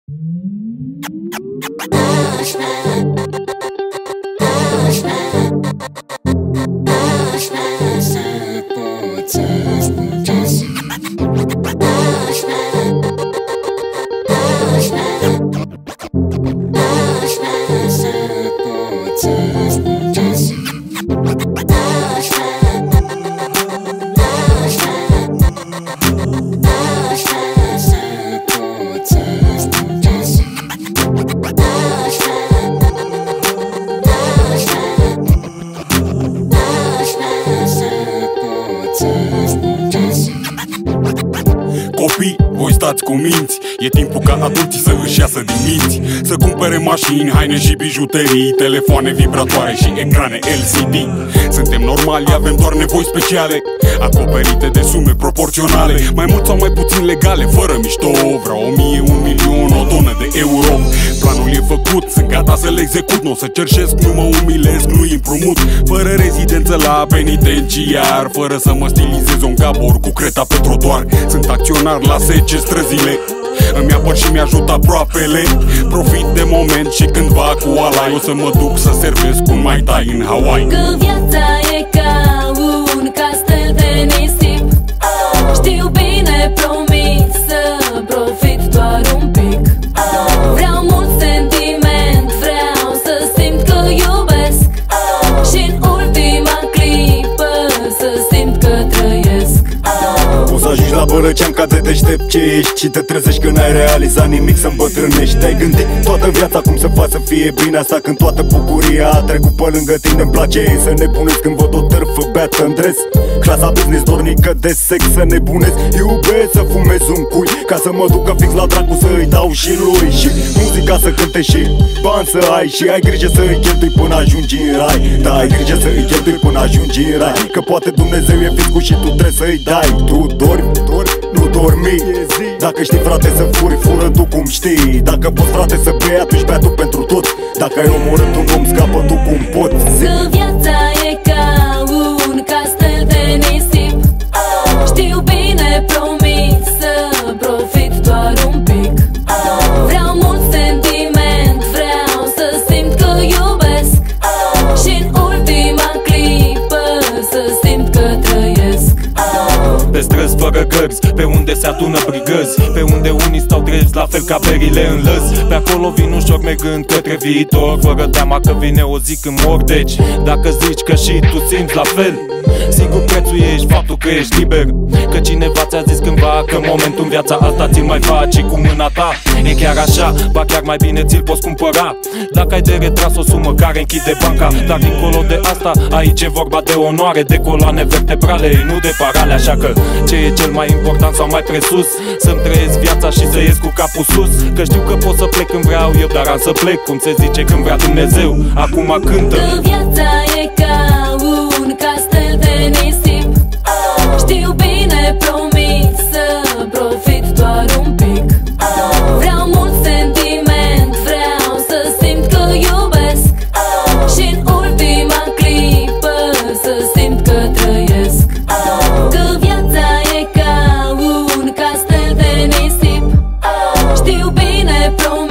Copii, voi stați cu minți, e timpul ca adulții să își iasă din minți, să cumpere mașini, haine și bijuterii, telefoane vibratoare și ecrane LCD. Suntem normali, avem doar nevoi speciale, acoperite de sume proporționale, mai mult sau mai puțin legale, fără mișto. Vreau 1000, 1 milion, o tonă de euro. Planul e făcut, sunt gata să-l execut. Nu o să cerșesc, nu mă umilesc, nu împrumut. Fără rezidență la penitenciar, fără să mă stilizez un gabor cu creta pe trotuar. Sunt acționar la 10 străzile, îmi apăr și mi-ajut aproapele. Profit de moment și cândva cu alai o să mă duc să servesc un Mai Tai în Hawaii. Că viața e ca un castel de nisip, știu bine, promis să profit doar un pic. Vreau mult sentiment, vreau să simt că iubesc și-n ultima clipă să simt că trăiesc. Poți să ajungi la Bărăcean ca de deștept ce ești și te trezești când n-ai realizat nimic, să îmbătrânești. Te-ai gândit toată viața cum să faci să fie bine asta, când toată bucuria a trecut pe lângă tine. Îmi place să nebunesc când văd o târfă beată în dres, clasa business dornică de sex să nebunesc. Iubesc să fumez un cui ca să mă ducă fix la dracu să-i dau și lui, și muzica să cânte și bani să ai, și ai grijă să îi cheltui până ajungi în rai. Da, ai grijă să îi cheltui până ajungi în rai, că poate Dumnezeu e fiscul și tu trebuie să-i dai. Tu dormi, nu dormi. Dacă știi, frate, să furi, fură tu cum știi. Dacă poți, frate, să bei, atunci bea tu pentru tot. Dacă ai omorât un om, scapă tu cum poți. Că viața e ca un castel de nisip, știu bine, promis să profit doar un pic. Vreau mult sentiment, vreau să simt că iubesc și-n ultima clipă să simt că trăiesc. Pe străzi fără gărzi, pe unde se adună brigăzi, pe unde unii stau drepți, la fel ca berile în lăzi. Pe acolo vin ușor mergând către viitor, fără teama că vine o zi când mor. Deci, dacă zici că și tu simți la fel, sigur prețuiești faptul că ești liber. Că cineva ți-a zis cândva că momentul în viața asta ți-l mai faci cu mâna ta. E chiar așa, ba chiar mai bine ți-l poți cumpăra, dacă ai de retras o sumă care închide banca. Dar dincolo de asta, aici e vorba de onoare, de coloane vertebrale, nu de parale. Așa că ce e cel mai important sau mai presus? Să-mi trăiesc viața și să ies cu capul sus. Că știu că pot să plec când vreau eu, dar am să plec, cum se zice, când vrea Dumnezeu. Acum cântă. Că viața e ca un castel de nisip, știu bine, promis să profit doar un pic. Vreau mult sentiment, vreau să simt că iubesc și-n ultima clipă să simt că trăiesc. Că viața e ca un castel de nisip, știu bine, promis